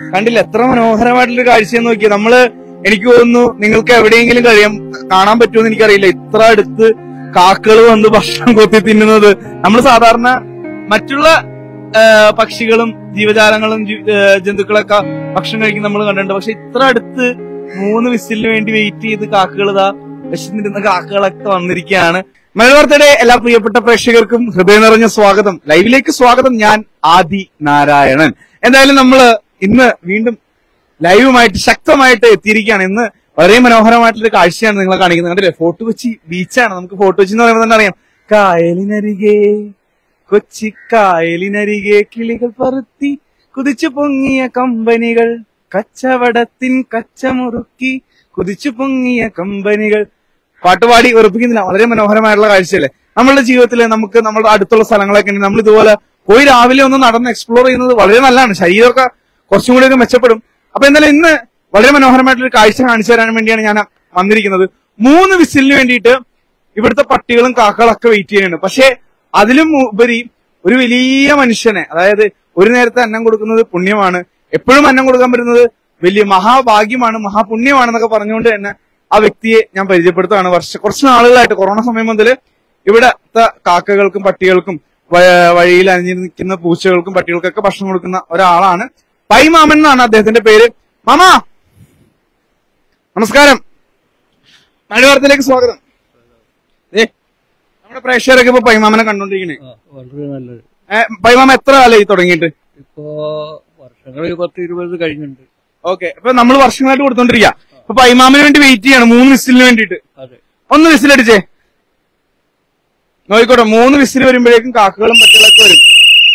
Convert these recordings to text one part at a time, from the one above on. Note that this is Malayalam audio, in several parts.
കണ്ടില്ല എത്ര മനോഹരമായിട്ടുള്ള കാഴ്ചയെന്ന് നോക്കി. എനിക്ക് തോന്നുന്നു നിങ്ങൾക്ക് എവിടെയെങ്കിലും കാണാൻ പറ്റുമെന്ന് എനിക്കറിയില്ല. ഇത്ര അടുത്ത് കാക്കകൾ വന്ന് ഭക്ഷണം കൊത്തി തിന്നുന്നത് നമ്മൾ സാധാരണ മറ്റുള്ള പക്ഷികളും ജീവജാലങ്ങളും ജന്തുക്കളൊക്കെ ഭക്ഷണം കഴിക്കുന്ന നമ്മൾ കണ്ടിട്ടുണ്ട്. പക്ഷെ ഇത്ര അടുത്ത് 3 വിസിലിന് വേണ്ടി വെയിറ്റ് ചെയ്ത് കാക്കകൾ വിശന്നിരുന്ന കാക്കകളൊക്കെ വന്നിരിക്കുകയാണ്. മലയാള വാർത്തയുടെ എല്ലാ പ്രിയപ്പെട്ട പ്രേക്ഷകർക്കും ഹൃദയം നിറഞ്ഞ സ്വാഗതം. ലൈവിലേക്ക് സ്വാഗതം. ഞാൻ ആദി നാരായണൻ. എന്തായാലും നമ്മള് ഇന്ന് വീണ്ടും ലൈവുമായിട്ട് ശക്തമായിട്ട് എത്തിയിരിക്കുകയാണ്. ഇന്ന് വളരെ മനോഹരമായിട്ടുള്ള കാഴ്ചയാണ് നിങ്ങളെ കാണിക്കുന്നത്. കണ്ടില്ലേ, ഫോർട്ട് കൊച്ചി ബീച്ചാണ്. നമുക്ക് ഫോർട്ട് കൊച്ചി എന്ന് പറയുമ്പോൾ തന്നെ അറിയാം, കായലിനരികെ കൊച്ചി കായലിനരികെ കിളികൾ പറത്തി കുതിച്ചു പൊങ്ങിയ കമ്പനികൾ, കച്ചവടത്തിൻ കച്ചമുറുക്കി കുതിച്ചു പൊങ്ങിയ കമ്പനികൾ. പാട്ടുപാടി ഉറപ്പിക്കുന്നില്ല. വളരെ മനോഹരമായിട്ടുള്ള കാഴ്ചയല്ലേ. നമ്മളുടെ ജീവിതത്തിൽ നമ്മുടെ അടുത്തുള്ള സ്ഥലങ്ങളൊക്കെ ഉണ്ടെങ്കിൽ നമ്മൾ ഇതുപോലെ പോയി രാവിലെ ഒന്ന് നടന്ന് എക്സ്പ്ലോർ ചെയ്യുന്നത് വളരെ നല്ലതാണ്. ശരീരമൊക്കെ കുറച്ചും കൂടിയൊക്കെ മെച്ചപ്പെടും. അപ്പൊ എന്തായാലും ഇന്ന് വളരെ മനോഹരമായിട്ടൊരു കാഴ്ച കാണിച്ചു തരാൻ വേണ്ടിയാണ് ഞാൻ വന്നിരിക്കുന്നത്. 3 വിസിലിന് വേണ്ടിയിട്ട് ഇവിടുത്തെ പട്ടികളും കാക്കകളൊക്കെ വെയിറ്റ് ചെയ്യുന്നുണ്ട്. പക്ഷെ അതിലും ഉപരി ഒരു വലിയ മനുഷ്യനെ, അതായത് ഒരു നേരത്തെ അന്നം കൊടുക്കുന്നത് പുണ്യമാണ്, എപ്പോഴും അന്നം കൊടുക്കാൻ പറ്റുന്നത് വലിയ മഹാഭാഗ്യമാണ്, മഹാപുണ്യമാണെന്നൊക്കെ പറഞ്ഞുകൊണ്ട് തന്നെ ആ വ്യക്തിയെ ഞാൻ പരിചയപ്പെടുത്തുകയാണ്. കുറച്ച് നാളുകളായിട്ട് കൊറോണ സമയം മുതൽ ഇവിടത്തെ കാക്കകൾക്കും പട്ടികൾക്കും വഴിയിൽ അണിഞ്ഞു നിൽക്കുന്ന പൂച്ചകൾക്കും പട്ടികൾക്കൊക്കെ ഭക്ഷണം കൊടുക്കുന്ന ഒരാളാണ്. പൈമാമൻ എന്നാണ് അദ്ദേഹത്തിന്റെ പേര്. മാമാ നമസ്കാരം, മലയാള വാർത്തയിലേക്ക് സ്വാഗതം. നമ്മുടെ പ്രേക്ഷകരൊക്കെ ഇപ്പൊ പൈമാമനെ കണ്ടോണ്ടിരിക്കണേ. വളരെ നല്ലത്. പൈമാമ എത്ര കാലമായി തുടങ്ങിയിട്ട്? ഇപ്പോ വർഷങ്ങൾ 10-20 കഴിഞ്ഞിട്ടുണ്ട്. ഓക്കെ, ഇപ്പൊ നമ്മൾ വർഷങ്ങളായിട്ട് കൊടുത്തോണ്ടിരിക്കുക. ഇപ്പൊ പൈമാമന് വേണ്ടി വെയിറ്റ് ചെയ്യാണ് 3 വിസിലിന് വേണ്ടിയിട്ട്. അതെ, 1 വിസിലടിച്ചേ നോയിക്കോട്ടെ. 3 വിസിൽ വരുമ്പോഴേക്കും കാക്കകളും പട്ടികളൊക്കെ വരും.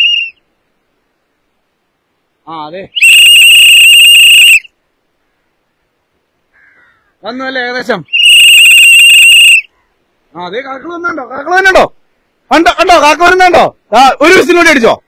അതെ, വന്നല്ലേ ഏകദേശം. അതെ, കാക്കൾ വന്നുണ്ടോ? കാക്കൾ വന്നുണ്ടോ? കണ്ടോ കാക്ക വരുന്നുണ്ടോ? 1 വിസിൽ കൂടി അടിച്ചോ?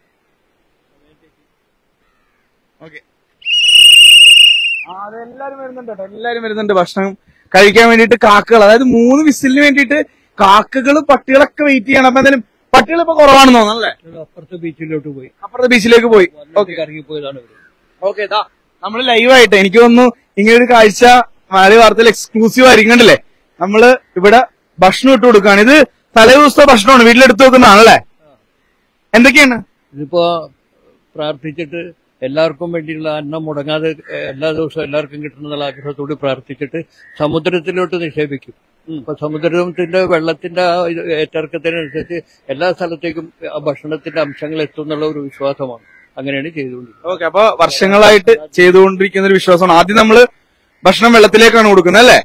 ഓക്കെ, അതെല്ലാരും വരുന്നുണ്ട് കേട്ടോ. എല്ലാരും വരുന്നുണ്ട് ഭക്ഷണം കഴിക്കാൻ വേണ്ടിയിട്ട്. കാക്കകൾ, അതായത് 3 വിസിലിന് വേണ്ടിയിട്ട് കാക്കകളും പട്ടികളൊക്കെ വെയിറ്റ് ചെയ്യണം. അപ്പൊ എന്തായാലും പട്ടികൾ ഇപ്പൊ കുറവാണെന്ന് തോന്നല്ലേ? അപ്പുറത്തെ ബീച്ചിലേക്ക് പോയി. ഓക്കെ, ഇറങ്ങി പോയതാണ്. ഓക്കെ, നമ്മള് ലൈവായിട്ട് എനിക്ക് തോന്നുന്നു ഇങ്ങനൊരു കാഴ്ച മലയാള വാർത്തയിൽ എക്സ്ക്ലൂസീവ് ആയിരിക്കും. കണ്ടില്ലേ, നമ്മള് ഇവിടെ ഭക്ഷണം ഇട്ട് കൊടുക്കുകയാണ്. ഇത് തലേ ദിവസത്തെ ഭക്ഷണമാണ്, വീട്ടിലെടുത്ത് വെക്കുന്നതാണല്ലേ? എന്തൊക്കെയാണ് ഇതിപ്പോ പ്രാർത്ഥിച്ചിട്ട് എല്ലാവർക്കും വേണ്ടിയുള്ള അന്നം മുടങ്ങാതെ എല്ലാ ദിവസവും എല്ലാവർക്കും കിട്ടുന്നുള്ള ആഗ്രഹത്തോട് പ്രാർത്ഥിച്ചിട്ട് സമുദ്രത്തിലോട്ട് നിക്ഷേപിക്കും. അപ്പൊ സമുദ്രത്തിന്റെ വെള്ളത്തിന്റെ ഏറ്റിറക്കത്തിനനുസരിച്ച് എല്ലാ സ്ഥലത്തേക്കും ആ ഭക്ഷണത്തിന്റെ അംശങ്ങൾ എത്തും എന്നുള്ള ഒരു വിശ്വാസമാണ്. അങ്ങനെയാണ് ചെയ്തുകൊണ്ടിരിക്കുന്നത്. ഓക്കെ, അപ്പൊ വർഷങ്ങളായിട്ട് ചെയ്തുകൊണ്ടിരിക്കുന്ന ഒരു വിശ്വാസമാണ്. ആദ്യം നമ്മള് ഭക്ഷണം വെള്ളത്തിലേക്കാണ് കൊടുക്കുന്നത് അല്ലേ?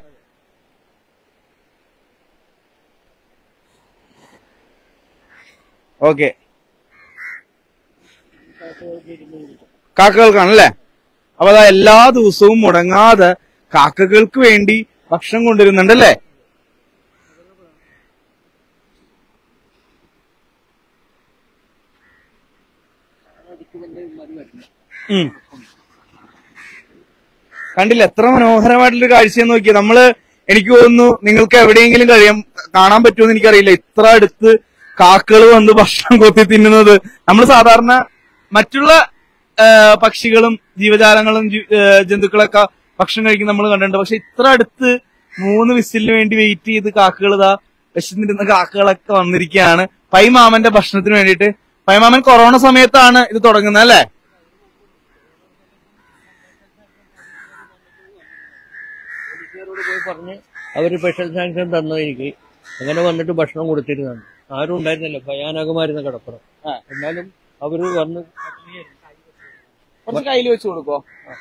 ഓക്കെ, കാക്കകൾക്കാണല്ലേ? അപ്പൊ അതാ എല്ലാ ദിവസവും മുടങ്ങാതെ കാക്കകൾക്ക് വേണ്ടി ഭക്ഷണം കൊണ്ടുവരുന്നുണ്ടല്ലേ? കണ്ടില്ല എത്ര മനോഹരമായിട്ടുള്ള കാഴ്ചയെന്ന് നോക്കി. എനിക്ക് തോന്നുന്നു നിങ്ങൾക്ക് എവിടെയെങ്കിലും കാണാൻ പറ്റുമെന്ന് എനിക്കറിയില്ല. ഇത്ര അടുത്ത് കാക്കകൾ വന്ന് ഭക്ഷണം കൊത്തി തിന്നുന്നത് നമ്മൾ സാധാരണ മറ്റുള്ള പക്ഷികളും ജീവജാലങ്ങളും ജന്തുക്കളൊക്കെ ഭക്ഷണം കഴിക്കുന്ന നമ്മൾ കണ്ടിട്ടുണ്ട്. പക്ഷെ ഇത്ര അടുത്ത് 3 വിസിലിന് വേണ്ടി വെയിറ്റ് ചെയ്ത് കാക്കകൾ വിശന്നിരുന്ന കാക്കകളൊക്കെ വന്നിരിക്കുകയാണ് പൈമാമന്റെ ഭക്ഷണത്തിന് വേണ്ടിയിട്ട്. പൈമാമൻ കൊറോണ സമയത്താണ് ഇത് തുടങ്ങുന്നത് അല്ലേ? പോയി പറഞ്ഞ് അവര് സ്പെഷ്യൽ സാങ്ഷൻ തന്നു എനിക്ക്. അങ്ങനെ വന്നിട്ട് ഭക്ഷണം കൊടുത്തിരുന്നാണ്. ആരും ഉണ്ടായിരുന്നില്ല, ഭയാനകമായിരുന്ന കടപ്പുറം. എന്നാലും അവര് വന്ന് കുറച്ച് കയ്യിൽ വെച്ച് കൊടുക്കോ?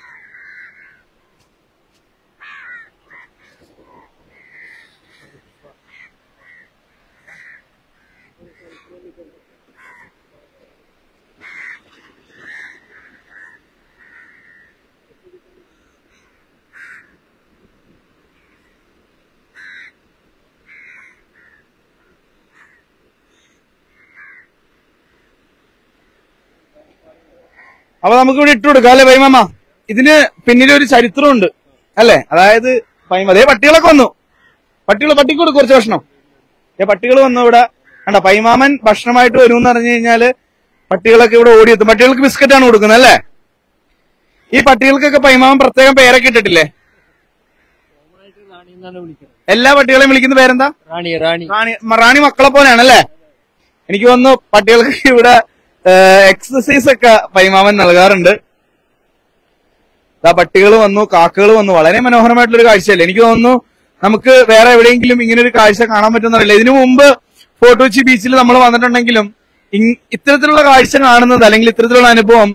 അപ്പൊ നമുക്കിവിടെ ഇട്ട് കൊടുക്കാം അല്ലെ പൈമാമ? ഇതിന് പിന്നിലൊരു ചരിത്രമുണ്ട് അല്ലെ? അതായത് അതേ പട്ടികളൊക്കെ വന്നു. പട്ടിക്ക് കൊടുക്കും കുറച്ച് ഭക്ഷണം. പട്ടികൾ വന്നു ഇവിടെ. കണ്ട, പൈമാമൻ ഭക്ഷണമായിട്ട് വരുമെന്ന് പറഞ്ഞു കഴിഞ്ഞാല് പട്ടികളൊക്കെ ഇവിടെ ഓടിയെത്തും. പട്ടികൾക്ക് ബിസ്ക്കറ്റാണ് കൊടുക്കുന്നത് അല്ലേ? ഈ പട്ടികൾക്കൊക്കെ പൈമാവൻ പ്രത്യേകം പേരൊക്കെ ഇട്ടിട്ടില്ലേ? റാണി എന്നാണ് വിളിക്കുന്നത്. എല്ലാ പട്ടികളെയും വിളിക്കുന്ന പേരെന്താ? റാണി. റാണി റാണി മക്കളെ പോലെയാണല്ലേ? എനിക്ക് തോന്നുന്നു പട്ടികൾക്ക് ഇവിടെ എക്സസൈസ് ഒക്കെ പൈമാവൻ നൽകാറുണ്ട്. പട്ടികൾ വന്നു, കാക്കകൾ വന്നു. വളരെ മനോഹരമായിട്ടുള്ളൊരു കാഴ്ചയല്ലേ? എനിക്ക് തോന്നുന്നു നമുക്ക് വേറെ എവിടെയെങ്കിലും ഇങ്ങനെ ഒരു കാഴ്ച കാണാൻ പറ്റുമെന്നറിയില്ല. ഇതിനു മുമ്പ് ഫോർട്ട് കൊച്ചി ബീച്ചിൽ നമ്മൾ വന്നിട്ടുണ്ടെങ്കിലും ഇത്തരത്തിലുള്ള കാഴ്ച കാണുന്നത് അല്ലെങ്കിൽ ഇത്തരത്തിലുള്ള അനുഭവം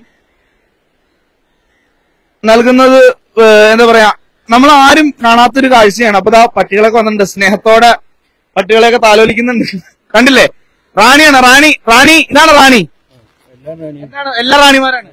നൽകുന്നത് എന്താ പറയാ, നമ്മൾ ആരും കാണാത്തൊരു കാഴ്ചയാണ്. അപ്പൊ പട്ടികളൊക്കെ വന്നിട്ടുണ്ട്, സ്നേഹത്തോടെ പട്ടികളെയൊക്കെ താലോലിക്കുന്നുണ്ട്. കണ്ടില്ലേ? റാണിയാണ്. റാണി ഇതാണ് റാണി. എല്ലാ റാണിമാരാണ്.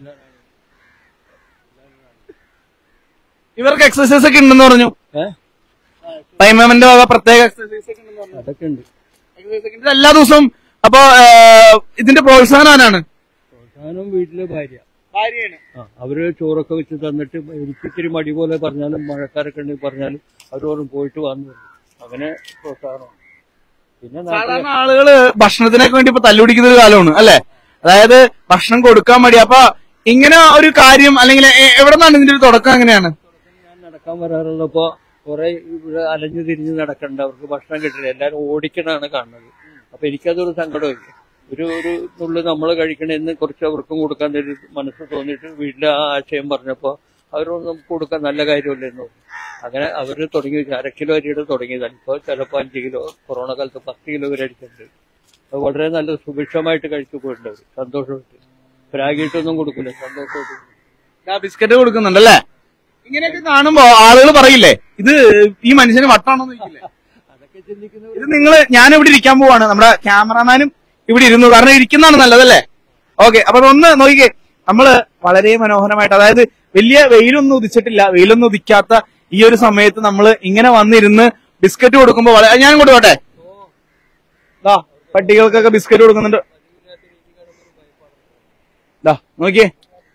ഇവർക്ക് എക്സസൈസ് ഒക്കെ ഉണ്ടെന്ന് പറഞ്ഞു. പൈമാമന്റെ വക പ്രത്യേക എക്സസൈസ് ഒക്കെ ഉണ്ടെന്ന് പറഞ്ഞു. അതൊക്കെ ഉണ്ട്. ഇത് എല്ലാ ദിവസവും. അപ്പൊ ഇതിന്റെ പ്രോത്സാഹനം ആരാണ്? പ്രോത്സാഹനം വീട്ടിലെ ഭാര്യയാണ്. അവര് ചോറൊക്കെ വെച്ച് തന്നിട്ട് എനിക്കിത്തിരി മടി പോലെ പറഞ്ഞാലും മഴക്കാരൊക്കെ ഉണ്ടെങ്കിൽ പറഞ്ഞാലും അവരോടും പോയിട്ട് വന്നു. അങ്ങനെ പ്രോത്സാഹനമാണ്. പിന്നെ സാധാരണ ആളുകള് ഭക്ഷണത്തിനൊക്കെ വേണ്ടി ഇപ്പൊ തല്ലുപിടിക്കുന്ന ഒരു കാലമാണ് അല്ലെ? അതായത് ഭക്ഷണം കൊടുക്കാൻ മടി. അപ്പൊ ഇങ്ങനെ ഒരു കാര്യം അല്ലെങ്കിൽ എവിടെ നിന്നാണ് ഇതിന്റെ ഒരു തുടക്കം? എങ്ങനെയാണ്? ഞാൻ നടക്കാൻ വരാറുള്ളപ്പോ കുറെ ഇവിടെ അലഞ്ഞു തിരിഞ്ഞ് നടക്കണ്ട, അവർക്ക് ഭക്ഷണം കിട്ടില്ല, എല്ലാരും ഓടിക്കണാണ് കാണുന്നത്. അപ്പൊ എനിക്കതൊരു സങ്കടമില്ല. ഒരു നുള്ളു നമ്മൾ കഴിക്കണമെന്ന് കുറച്ച് അവർക്കും കൊടുക്കാൻ ഒരു മനസ്സ് തോന്നിയിട്ട് വീട്ടിലെ ആ ആശയം പറഞ്ഞപ്പോ അവരൊന്നും നമുക്ക് കൊടുക്കാൻ നല്ല കാര്യമല്ലെന്ന് തോന്നി. അങ്ങനെ അവര് തുടങ്ങി 1/2 കിലോ അരിയുടെ തുടങ്ങിയതാണ്. ഇപ്പൊ ചിലപ്പോ 5 കിലോ, കൊറോണ കാലത്ത് 10 കിലോ വരെ അടിച്ചിട്ടുണ്ട്. അത് വളരെ നല്ല സുഭിക്ഷമായിട്ട് കഴിച്ചു പോയിട്ടുണ്ട് അവര്, സന്തോഷമായിട്ട്. പ്രാഗിയിട്ടൊന്നും കൊടുക്കില്ല, സന്തോഷമായിട്ട്. ബിസ്ക്കറ്റ് കൊടുക്കുന്നുണ്ടല്ലേ? ഇങ്ങനെയൊക്കെ കാണുമ്പോ ആളുകൾ പറയില്ലേ ഇത് ഈ മനുഷ്യന് വട്ടാണോന്ന് ചോദിക്കില്ലേ? അതൊക്കെ ചിന്തിക്കുന്നത്. ഇത് ഞാനിവിടെ ഇരിക്കാൻ പോവാണ്, നമ്മുടെ ക്യാമറാമാനും ഇവിടെ ഇരുന്നു, കാരണം ഇരിക്കുന്നതാണ് നല്ലതല്ലേ? ഓക്കെ, അപ്പൊ അതൊന്ന് നോക്കിക്കേ. നമ്മള് വളരെ മനോഹരമായിട്ട്, അതായത് വലിയ വെയിലൊന്നും ഉദിച്ചിട്ടില്ല, വെയിലൊന്നും ഉദിക്കാത്ത ഈ ഒരു സമയത്ത് നമ്മൾ ഇങ്ങനെ വന്നിരുന്ന് ബിസ്ക്കറ്റ് കൊടുക്കുമ്പോ ഞാൻ ഇങ്ങോട്ട് പോട്ടെ. പട്ടികൾക്കൊക്കെ ബിസ്ക്കറ്റ് കൊടുക്കുന്നുണ്ട്. നോക്കിയേ,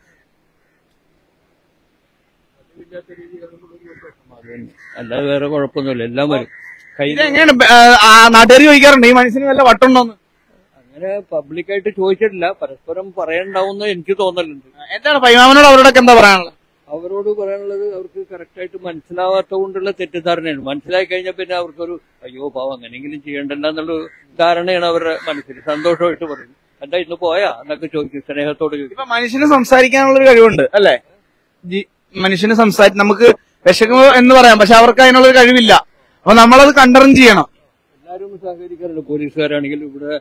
അല്ലാതെ വേറെ കുഴപ്പമൊന്നുമില്ല, എല്ലാം വരും. എങ്ങനെയാണ് നാട്ടുകാർ ചോദിക്കാറുണ്ട് ഈ മനുഷ്യന് വല്ല വട്ടുണ്ടോന്ന്? അങ്ങനെ പബ്ലിക്കായിട്ട് ചോദിച്ചിട്ടില്ല, പരസ്പരം പറയണ്ടാവുന്ന എനിക്ക് തോന്നലുണ്ട്. എന്താണ് പൈമാമനോട് അവരോടൊക്കെ എന്താ പറയാനുള്ളത്? അവരോട് പറയാനുള്ളത്, അവർക്ക് കറക്റ്റായിട്ട് മനസ്സിലാവാത്ത കൊണ്ടുള്ള തെറ്റിദ്ധാരണയാണ്. മനസ്സിലാക്കി കഴിഞ്ഞാൽ പിന്നെ അവർക്കൊരു അയ്യോ പാവം അങ്ങനെയെങ്കിലും ചെയ്യണ്ടല്ല എന്നുള്ള ധാരണയാണ് അവരുടെ മനസ്സിൽ. സന്തോഷമായിട്ട് പറയും, എന്താ ഇന്ന് പോയാ എന്നൊക്കെ ചോദിക്കും, സ്നേഹത്തോട് ചോദിക്കും. ഇപ്പൊ മനുഷ്യന് സംസാരിക്കാനുള്ളൊരു കഴിവുണ്ട് അല്ലെ? മനുഷ്യന് നമുക്ക് വിശക്കുമോ എന്ന് പറയാം, പക്ഷെ അവർക്ക് അതിനുള്ളൊരു കഴിവില്ല. അപ്പൊ നമ്മളത് കണ്ടറിഞ്ഞ് ചെയ്യണം. എല്ലാവരും സഹകരിക്കാറുണ്ട്. പോലീസുകാരാണെങ്കിലും ഇവിടെ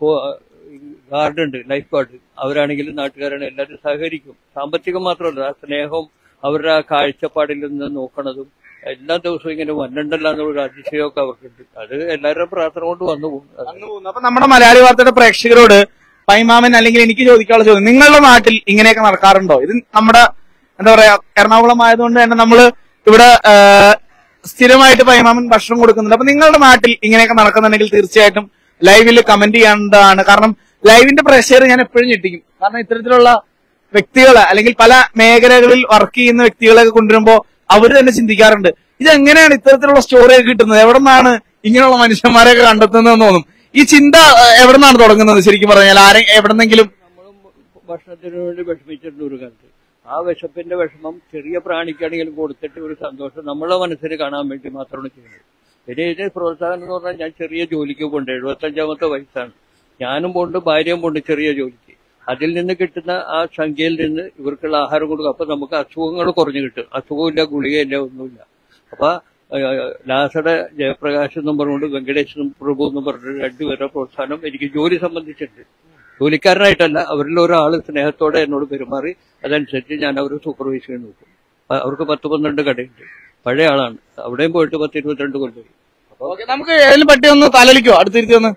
ഗാർഡ് ഉണ്ട്, ലൈഫ് ഗാർഡ്, അവരാണെങ്കിലും നാട്ടുകാരാണ്, എല്ലാവരും സഹകരിക്കും. സാമ്പത്തികം മാത്രമല്ല, ആ സ്നേഹവും അവരുടെ ആ കാഴ്ചപ്പാടിൽ നിന്ന് നോക്കണതും എല്ലാ ദിവസവും ഇങ്ങനെ വന്നിട്ടല്ല എന്നുള്ള അതിശയമൊക്കെ അവർക്കുണ്ട്. അത് എല്ലാവരുടെ പ്രാർത്ഥന കൊണ്ട് വന്നു പോകും. അപ്പൊ നമ്മുടെ മലയാളി വാർത്തയുടെ പ്രേക്ഷകരോട് പൈമാമൻ അല്ലെങ്കിൽ എനിക്ക് ചോദിക്കാനുള്ള ചോദ്യം, നിങ്ങളുടെ നാട്ടിൽ ഇങ്ങനെയൊക്കെ നടക്കാറുണ്ടോ? ഇത് നമ്മുടെ എന്താ പറയാ എറണാകുളം ആയതുകൊണ്ട് തന്നെ നമ്മള് ഇവിടെ സ്ഥിരമായിട്ട് പൈമാമൻ ഭക്ഷണം കൊടുക്കുന്നുണ്ട്. അപ്പൊ നിങ്ങളുടെ നാട്ടിൽ ഇങ്ങനെയൊക്കെ നടക്കുന്നുണ്ടെങ്കിൽ തീർച്ചയായിട്ടും ലൈവിൽ കമന്റ് ചെയ്യേണ്ടതാണ്. കാരണം ലൈവിന്റെ പ്രേക്ഷകർ ഞാൻ എപ്പോഴും ഞെട്ടിക്കും. കാരണം ഇത്തരത്തിലുള്ള വ്യക്തികളെ അല്ലെങ്കിൽ പല മേഖലകളിൽ വർക്ക് ചെയ്യുന്ന വ്യക്തികളെയൊക്കെ കൊണ്ടുവരുമ്പോ അവര് തന്നെ ചിന്തിക്കാറുണ്ട്, ഇതെങ്ങനെയാണ് ഇത്തരത്തിലുള്ള സ്റ്റോറിയൊക്കെ കിട്ടുന്നത്, എവിടെ നിന്നാണ് ഇങ്ങനെയുള്ള മനുഷ്യന്മാരെയൊക്കെ കണ്ടെത്തുന്നതെന്ന് തോന്നും. ഈ ചിന്ത എവിടെ നിന്നാണ് തുടങ്ങുന്നത് ശരിക്കും പറഞ്ഞാൽ? എവിടെന്നെങ്കിലും നമ്മളും ഭക്ഷണത്തിന് വേണ്ടി വിഷമിച്ചിട്ടുണ്ട് ഒരു കാലത്ത്. ആ വിശപ്പിന്റെ വിഷമം ചെറിയ പ്രാണിക്കാണെങ്കിലും കൊടുത്തിട്ട് ഒരു സന്തോഷം നമ്മളെ മനസ്സിന് കാണാൻ വേണ്ടി മാത്രമാണ് ചെയ്യുന്നത്. പിന്നെ ഇതിന് പ്രോത്സാഹനം എന്ന് പറഞ്ഞാൽ ഞാൻ ചെറിയ ജോലിക്ക് പോണ്ട്, 75-ാമത്തെ വയസ്സാണ്. ഞാനും പോണ്ട്, ഭാര്യയും പോണ്ട് ചെറിയ ജോലിക്ക്. അതിൽ നിന്ന് കിട്ടുന്ന ആ സംഖ്യയിൽ നിന്ന് ഇവർക്കുള്ള ആഹാരം കൊടുക്കും. അപ്പൊ നമുക്ക് അസുഖങ്ങൾ കുറഞ്ഞു കിട്ടും. അസുഖമില്ല, ഗുളികയില്ല, ഒന്നുമില്ല. അപ്പൊ ലാസയുടെ ജയപ്രകാശ് എന്നും പറഞ്ഞുകൊണ്ട് വെങ്കടേശ് പ്രഭു എന്നും പറഞ്ഞിട്ട് 2 പേരുടെ പ്രോത്സാഹനം എനിക്ക് ജോലി സംബന്ധിച്ചിട്ടുണ്ട്. ജോലിക്കാരനായിട്ടല്ല, അവരിൽ ഒരാൾ സ്നേഹത്തോടെ എന്നോട് പെരുമാറി അതനുസരിച്ച് ഞാൻ അവർ സൂപ്പർവൈസ് ചെയ്യാൻ നോക്കും. അവർക്ക് 10-12 കടയുണ്ട്. പഴയ ആളാണ്, അവിടെയും പോയിട്ട് 10-22 കൊല്ലം. അപ്പൊ നമുക്ക് ഏതെങ്കിലും പട്ടി ഒന്ന് തലലിക്കോ അടുത്തിരുത്തി ഒന്ന്?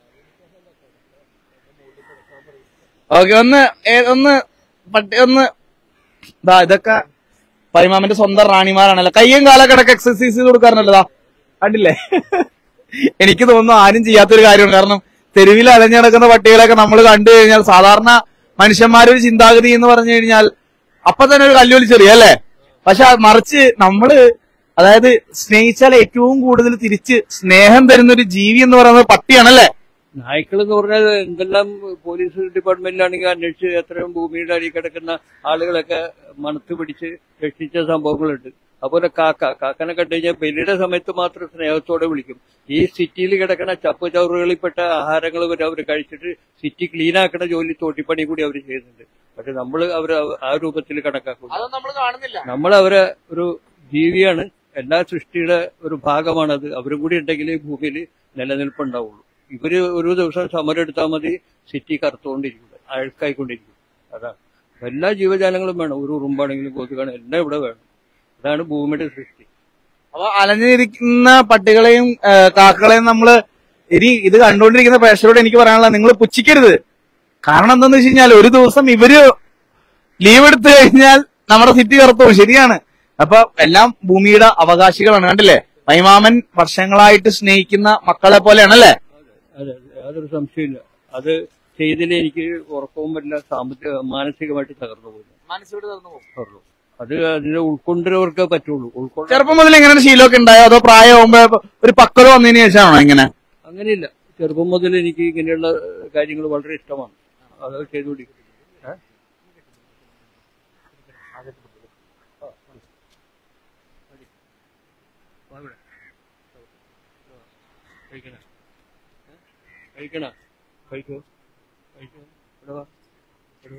ഓക്കെ, ഒന്ന് പട്ടി ഒന്ന്. ഇതൊക്കെ പൈമാമന്റെ സ്വന്തം റാണിമാരാണല്ലോ. കയ്യും കാലൊക്കെ എക്സസൈസ് ചെയ്ത് കൊടുക്കാറുണ്ടല്ലോ. കണ്ടില്ലേ? എനിക്ക് തോന്നുന്നു ആരും ചെയ്യാത്തൊരു കാര്യമാണ്. കാരണം തെരുവിൽ അലഞ്ഞു നടക്കുന്ന പട്ടികളെയൊക്കെ നമ്മൾ കണ്ടു കഴിഞ്ഞാൽ സാധാരണ മനുഷ്യന്മാരൊരു ചിന്താഗതി എന്ന് പറഞ്ഞു കഴിഞ്ഞാൽ അപ്പൊ തന്നെ ഒരു കല്ലുവലിച്ചെറിയ അല്ലേ? പക്ഷെ മറിച്ച് നമ്മള് അതായത് സ്നേഹിച്ചാൽ ഏറ്റവും കൂടുതൽ തിരിച്ച് സ്നേഹം തരുന്ന ഒരു ജീവി എന്ന് പറയുന്നത് പട്ടിയാണല്ലേ? നായ്ക്കൾ എന്ന് പറഞ്ഞാൽ എന്തെല്ലാം പോലീസ് ഡിപ്പാർട്ട്മെന്റിലാണെങ്കിൽ അന്വേഷിച്ച് എത്രയും ഭൂമിയുടെ അടിയിൽ കിടക്കുന്ന ആളുകളൊക്കെ മണത്ത് പിടിച്ച് രക്ഷിച്ച സംഭവങ്ങളുണ്ട്. അതുപോലെ കാക്കനെ കണ്ടു കഴിഞ്ഞാൽ ബലിയുടെ സമയത്ത് മാത്രം സ്നേഹത്തോടെ വിളിക്കും. ഈ സിറ്റിയിൽ കിടക്കുന്ന ചപ്പ് ചവറുകളിൽപ്പെട്ട ആഹാരങ്ങൾ വരെ അവർ കഴിച്ചിട്ട് സിറ്റി ക്ലീൻ ആക്കുന്ന ജോലി തോട്ടിപ്പണി കൂടി അവർ ചെയ്യുന്നുണ്ട്. പക്ഷെ നമ്മൾ അവരെ ആ രൂപത്തിൽ കണക്കാക്കും. നമ്മൾ അവരെ ഒരു ജീവിയാണ്, എല്ലാ സൃഷ്ടിയുടെ ഒരു ഭാഗമാണത്. അവരും കൂടി ഉണ്ടെങ്കിൽ ഈ ഭൂമിയിൽ നിലനിൽപ്പുണ്ടാവുള്ളൂ. ഇവര് ഒരു ദിവസം സമരം എടുത്താൽ മതി, സിറ്റി കറുത്തുകൊണ്ടിരിക്കും, അഴുക്കായിക്കൊണ്ടിരിക്കും. അതാണ് എല്ലാ ജീവജാലങ്ങളും വേണം. ഒരു ഉറുമ്പാണെങ്കിലും കൊതുകാണെങ്കിലും എല്ലാം ഇവിടെ വേണം. അതാണ് ഭൂമിയുടെ സൃഷ്ടി. അപ്പൊ അലഞ്ഞിരിക്കുന്ന പട്ടികളെയും കാക്കകളെയും നമ്മള് ഇനി ഇത് കണ്ടുകൊണ്ടിരിക്കുന്ന പ്രേക്ഷകരോട് എനിക്ക് പറയാനുള്ള, നിങ്ങൾ പുച്ഛിക്കരുത്. കാരണം എന്താന്ന് വെച്ച് കഴിഞ്ഞാൽ ഒരു ദിവസം ഇവര് ലീവ് എടുത്തു കഴിഞ്ഞാൽ നമ്മുടെ സിറ്റി കറുത്തു. ശരിയാണ്. അപ്പൊ എല്ലാം ഭൂമിയുടെ അവകാശികളാണ്. കണ്ടില്ലേ, മൈമാമൻ വർഷങ്ങളായിട്ട് സ്നേഹിക്കുന്ന മക്കളെ പോലെയാണല്ലേ? അതെ, യാതൊരു സംശയമില്ല. അത് ചെയ്തതിൽ എനിക്ക് ഉറക്കവും പറ്റില്ല, മാനസികമായിട്ട് തകർന്നു പോകുന്നു. അത് അതിനെ ഉൾക്കൊണ്ടവർക്ക് പറ്റുള്ളൂ. ചെറുപ്പം മുതൽ എങ്ങനെ ശീലമൊക്കെ ഉണ്ടായോ, അതോ പ്രായമാകുമ്പോ ഒരു പക്വത വന്നതിന് ശേഷമാണോ ഇങ്ങനെ? അങ്ങനെയില്ല, ചെറുപ്പം മുതൽ എനിക്ക് ഇങ്ങനെയുള്ള കാര്യങ്ങൾ വളരെ ഇഷ്ടമാണ്. അത് ചെയ്തുകൊണ്ടിരിക്കും. കഴിക്കണ കഴിക്കോ കഴിക്കോ ഇടവാ ഇടവാ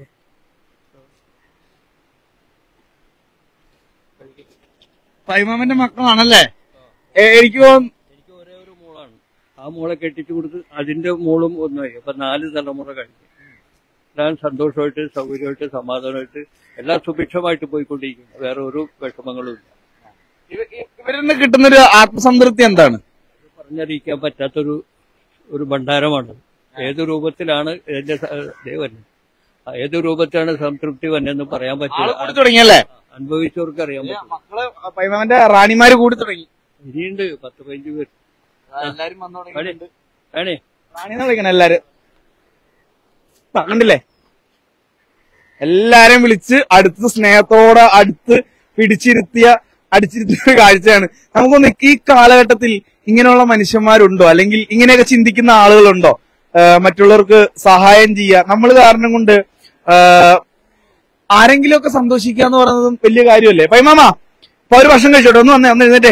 പൈമാമന്റെ മക്കളാണല്ലേ? എനിക്ക് ഒരേ ഒരു മോളാണ്. ആ മോളെ കെട്ടിച്ചു കൊടുത്ത് അതിന്റെ മോളും ഒന്നായി. അപ്പൊ 4 തലമുറ കഴിഞ്ഞു. ഞാൻ സന്തോഷമായിട്ട് സൗകര്യമായിട്ട് സമാധാനമായിട്ട് എല്ലാം സുഭിക്ഷമായിട്ട് പോയിക്കൊണ്ടിരിക്കുന്നു. വേറെ ഒരു വിഷമങ്ങളും ഇല്ല. ഇവരിൽ നിന്ന് കിട്ടുന്നൊരു ആത്മസംതൃപ്തി എന്താണ്? പറഞ്ഞറിയിക്കാൻ പറ്റാത്തൊരു ഭണ്ഡാരമാണ്. ഏത് രൂപത്തിലാണ് ഇതിന്റെ ഏത് രൂപത്തിലാണ് സംതൃപ്തി വന്നെന്ന് പറയാൻ പറ്റില്ല. തുടങ്ങിയല്ലേ? അനുഭവിച്ചവർക്ക് അറിയാൻ പറ്റും. മക്കള് പൈമാമന്റെ റാണിമാര് കൂടി തുടങ്ങി. ഇനിയുണ്ട് 10-15 പേര്. എല്ലാരും ആണേ റാണിന്ന് വിളിക്കണം എല്ലാരും. കണ്ടില്ലേ, എല്ലാരും വിളിച്ച് അടുത്ത് സ്നേഹത്തോടെ അടുത്ത് അടിച്ചിരുത്തിയ കാഴ്ചയാണ്. നമുക്കൊന്ന് ഈ കാലഘട്ടത്തിൽ ഇങ്ങനെയുള്ള മനുഷ്യന്മാരുണ്ടോ, അല്ലെങ്കിൽ ഇങ്ങനെയൊക്കെ ചിന്തിക്കുന്ന ആളുകളുണ്ടോ? മറ്റുള്ളവർക്ക് സഹായം ചെയ്യുക, നമ്മൾ കാരണം കൊണ്ട് ആരെങ്കിലും ഒക്കെ സന്തോഷിക്കുക എന്ന് പറയുന്നതും വലിയ കാര്യമല്ലേ? പൈമാമ ഇപ്പൊ ഒരു ഭക്ഷണം കഴിച്ചോട്ടെ, ഒന്ന് എഴുന്നേറ്റേ.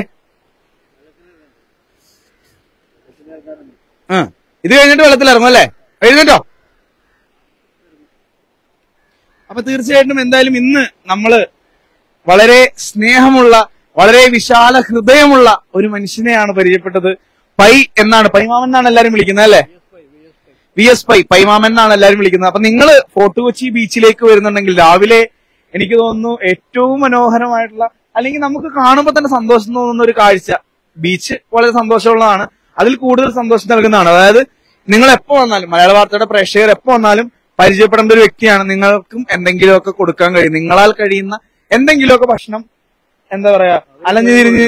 ഇത് കഴിഞ്ഞിട്ട് വെള്ളത്തിൽ ഇറങ്ങും അല്ലേ? എഴുന്നേറ്റോ? അപ്പൊ തീർച്ചയായിട്ടും എന്തായാലും ഇന്ന് നമ്മള് വളരെ സ്നേഹമുള്ള, വളരെ വിശാല ഹൃദയമുള്ള ഒരു മനുഷ്യനെയാണ് പരിചയപ്പെട്ടത്. പൈ എന്നാണ്, പൈമാമൻ എന്നാണ് എല്ലാരും വിളിക്കുന്നത് അല്ലേ? VS പൈമാമൻ എന്നാണ് എല്ലാരും വിളിക്കുന്നത്. അപ്പൊ നിങ്ങൾ ഫോർട്ട് കൊച്ചി ബീച്ചിലേക്ക് വരുന്നുണ്ടെങ്കിൽ രാവിലെ എനിക്ക് തോന്നുന്നു ഏറ്റവും മനോഹരമായിട്ടുള്ള, അല്ലെങ്കിൽ നമുക്ക് കാണുമ്പോൾ തന്നെ സന്തോഷം തോന്നുന്ന ഒരു കാഴ്ച. ബീച്ച് വളരെ സന്തോഷമുള്ളതാണ്, അതിൽ കൂടുതൽ സന്തോഷം നൽകുന്നതാണ്. അതായത് നിങ്ങൾ എപ്പോ വന്നാലും, മലയാള വാർത്തയുടെ പ്രേക്ഷകർ എപ്പോ വന്നാലും പരിചയപ്പെടേണ്ട ഒരു വ്യക്തിയാണ്. നിങ്ങൾക്കും എന്തെങ്കിലുമൊക്കെ കൊടുക്കാൻ കഴിയും, നിങ്ങളാൽ കഴിയുന്ന എന്തെങ്കിലുമൊക്കെ ഭക്ഷണം, എന്താ പറയാ, അലഞ്ഞു തിരിഞ്ഞ്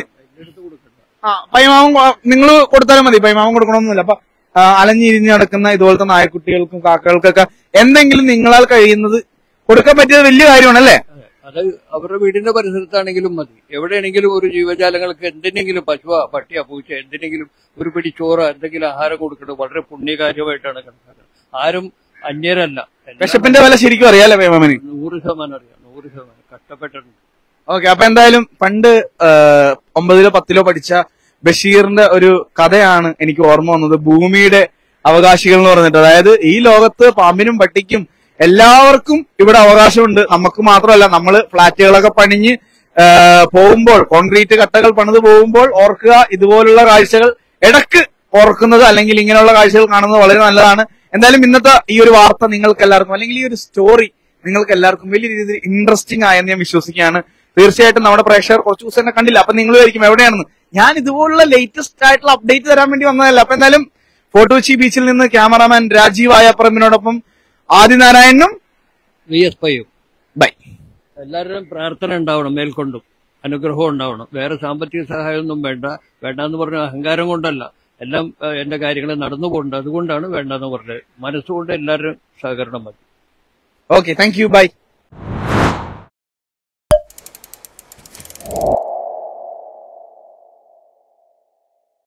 പൈമാമൻ നിങ്ങൾ കൊടുത്താലും മതി, പൈമാമൻ കൊടുക്കണമെന്നില്ല. അപ്പൊ അലഞ്ഞിരിഞ്ഞ് നടക്കുന്ന ഇതുപോലത്തെ നായക്കുട്ടികൾക്കും കാക്കകൾക്കൊക്കെ എന്തെങ്കിലും നിങ്ങളാൽ കഴിയുന്നത് കൊടുക്കാൻ പറ്റിയത് വലിയ കാര്യമാണല്ലേ? അത് അവരുടെ വീടിന്റെ പരിസരത്താണെങ്കിലും മതി. എവിടെയാണെങ്കിലും ഒരു ജീവജാലങ്ങൾക്ക് എന്തിനെങ്കിലും, പശുവ പട്ടിയ പൂച്ച, എന്തിനെങ്കിലും ഒരു പിടി ചോറ എന്തെങ്കിലും ആഹാരം കൊടുക്കുന്നത് വളരെ പുണ്യകാര്യമായിട്ടാണ് കണക്കാക്കുന്നത്. ആരും അന്യരല്ല. വിശപ്പിന്റെ വില ശരിക്കും അറിയാലേ പൈമാമന്? 100% അറിയാം, 100% കഷ്ടപ്പെട്ടിട്ടുണ്ട്. ഓക്കെ, അപ്പൊ എന്തായാലും പണ്ട് 9-ലോ 10-ലോ പഠിച്ച ബഷീറിന്റെ ഒരു കഥയാണ് എനിക്ക് ഓർമ്മ വന്നത്, ഭൂമിയുടെ അവകാശികൾ എന്ന് പറഞ്ഞിട്ട്. അതായത് ഈ ലോകത്ത് പാമ്പിനും പട്ടിക്കും എല്ലാവർക്കും ഇവിടെ അവകാശമുണ്ട്. നമുക്ക് മാത്രമല്ല, നമ്മള് ഫ്ളാറ്റുകളൊക്കെ പണിഞ്ഞ് പോകുമ്പോൾ, കോൺക്രീറ്റ് കട്ടകൾ പണിത് പോകുമ്പോൾ ഓർക്കുക, ഇതുപോലുള്ള കാഴ്ചകൾ ഇടക്ക് ഓർക്കുന്നത്, അല്ലെങ്കിൽ ഇങ്ങനെയുള്ള കാഴ്ചകൾ കാണുന്നത് വളരെ നല്ലതാണ്. എന്തായാലും ഇന്നത്തെ ഈ ഒരു വാർത്ത നിങ്ങൾക്ക് എല്ലാവർക്കും, അല്ലെങ്കിൽ ഈ ഒരു സ്റ്റോറി നിങ്ങൾക്ക് എല്ലാവർക്കും വലിയ രീതിയിൽ ഇൻട്രസ്റ്റിംഗ് ആയെന്ന് ഞാൻ വിശ്വസിക്കുകയാണ്. തീർച്ചയായിട്ടും നമ്മുടെ പ്രേക്ഷകർ കുറച്ച് ദിവസം തന്നെ കണ്ടില്ല, അപ്പൊ നിങ്ങൾ വിചാരിക്കും എവിടെയാണെന്ന്. ഞാൻ ഇതുപോലുള്ള ലേറ്റസ്റ്റ് ആയിട്ടുള്ള അപ്ഡേറ്റ് തരാൻ വേണ്ടി വന്നതല്ല. അപ്പൊ എന്തായാലും ഫോർട്ട് കൊച്ചി ബീച്ചിൽ നിന്ന് ക്യാമറാമാൻ രാജീവ് ആയപ്പറമ്പിനോടൊപ്പം ആദിനാരായണനും VS പൈയും ബൈ. എല്ലാവരുടെയും പ്രാർത്ഥന ഉണ്ടാവണം, മേൽക്കൊണ്ടും അനുഗ്രഹം ഉണ്ടാവണം. വേറെ സാമ്പത്തിക സഹായമൊന്നും വേണ്ടെന്ന് പറഞ്ഞ അഹങ്കാരം കൊണ്ടല്ല, എല്ലാം എന്റെ കാര്യങ്ങൾ നടന്നുകൊണ്ട്, അതുകൊണ്ടാണ് വേണ്ടെന്ന് പറഞ്ഞത്. മനസ്സുകൊണ്ട് എല്ലാവരും സഹകരണം മതി. Okay, thank you, by.